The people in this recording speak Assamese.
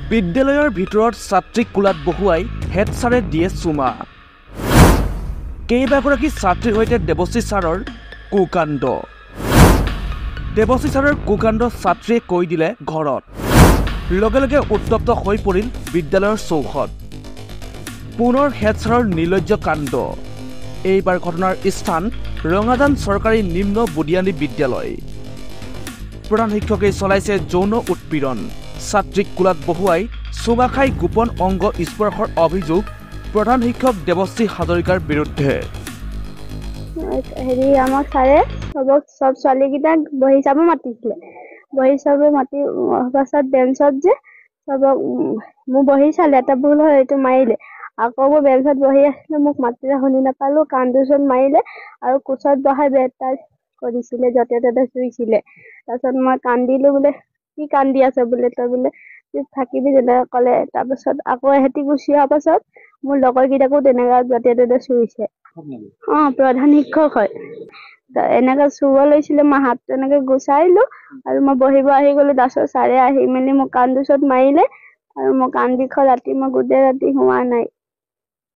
বিদ্যালয়ৰ ভিতৰত ছাত্ৰীক কোলাত বহুৱাই হেড ছাৰে দিয়ে চুমা। কেইবাগৰাকী ছাত্ৰীৰ সৈতে দেৱশ্ৰী ছাৰৰ কুকাণ্ড। দেৱশ্ৰী ছাৰৰ কুকাণ্ড ছাত্ৰীয়ে কৈ দিলে ঘৰত। লগে লগে উত্তপ্ত হৈ পৰিল বিদ্যালয়ৰ চৌহদ। পুনৰ হেড ছাৰৰ নিৰ্লজ্জ কাণ্ড। এইবাৰ ঘটনাৰ স্থান ৰঙাজান চৰকাৰী নিম্ন বুনিয়াদী বিদ্যালয়। প্ৰধান শিক্ষকে চলাইছে যৌন উৎপীড়ন। ছাত্ৰীক কোলাত বহুৱাই চুমা খাই গোপন অংগ স্পৰ্শৰ অভিযোগ প্ৰধান শিক্ষক দেৱশ্ৰী হাজৰিকাৰ বিৰুদ্ধে। আমাক ছাৰে সব ছোৱালীকেইটাক বহি চাব মাতিছিলে। বহি চাব মাতি পাছত বেঞ্চত যে চবক মোক বহি চালে, এটা ভুল হয় এইটো মাৰিলে। আকৌ মই বেঞ্চত বহি আছিলো, মোক মাতিলে শুনি নাপালো, কান্দোচত মাৰিলে আৰু কোচত বহাই বেটাৰ কৰিছিলে, য'তে ত'তে চুইছিলে। তাৰপিছত মই কান্দিলো, বোলে কি কান্দি আছে বোলে, তই বোলে থাকিবি তেনেকে ক'লে। তাৰপাছত আকৌ এহেঁতি গুচি অহাৰ পাছত মোৰ লগৰ কেইটাকো তেনেকা য'তে ত'তে চুইছে। প্ৰধান শিক্ষক হয়। এনেকে চুব লৈছিলে, মই হাতটো এনেকে গুচাইলো আৰু মই বহিব আহি গলো। তাৰপিছত ছাৰে আহি মেলি মোক কান্দোচত মাৰিলে আৰু মই কান্দি ৰাতি মই গোটেই ৰাতি হোৱা নাই।